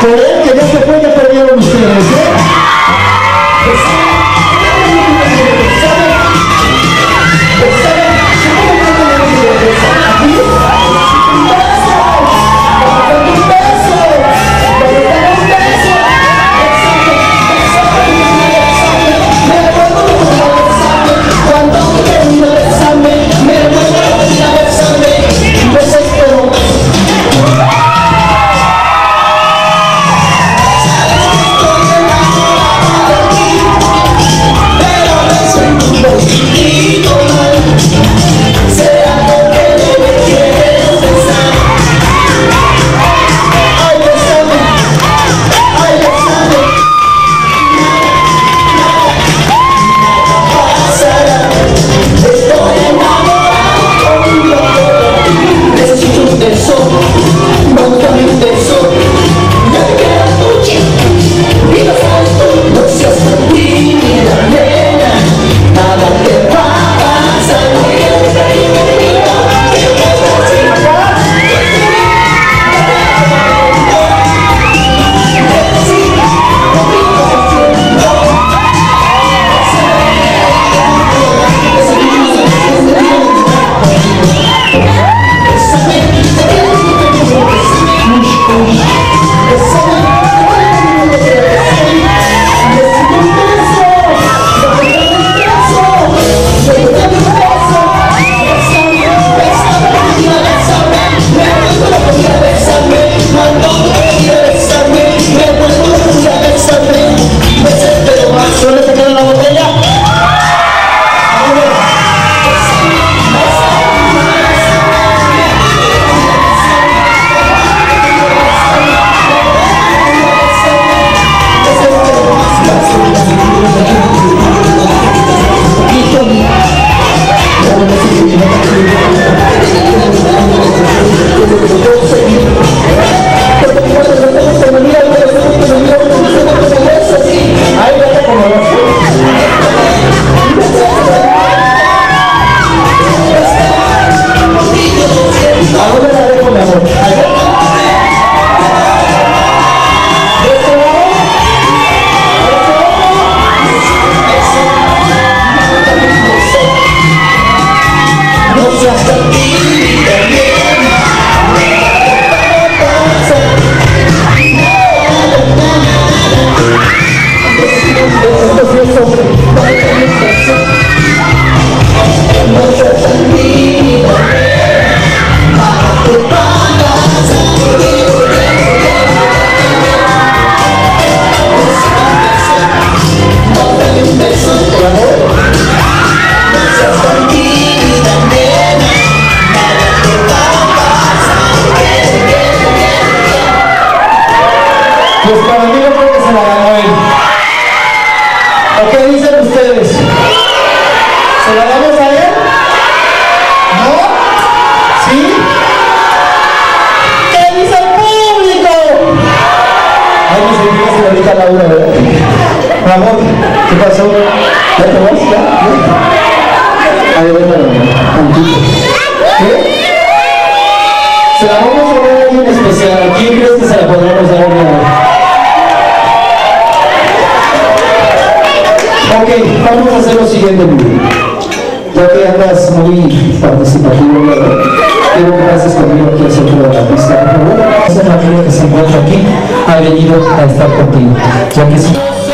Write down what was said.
Creer que ya se fue, ya perdieron ustedes, pues para mí yo creo que se la ganó él. ¿O qué dicen ustedes? ¿Se la damos a él? ¿No? ¿Sí? ¿Qué dice el público? Ay, me sentí que se lo diga Laura, ¿verdad? Ramón, ¿qué pasó? ¿Ya te vas? ¿Ya? A ver, tantito. ¿Qué? Se la vamos a dar a alguien especial. ¿A quién crees que se la podremos dar a Ok, vamos a hacer lo siguiente, ya que andas muy participativo, quiero que pases conmigo aquí al centro de la pista, por favor. Esa familia que se encuentra aquí ha venido a estar contigo, ya que sí.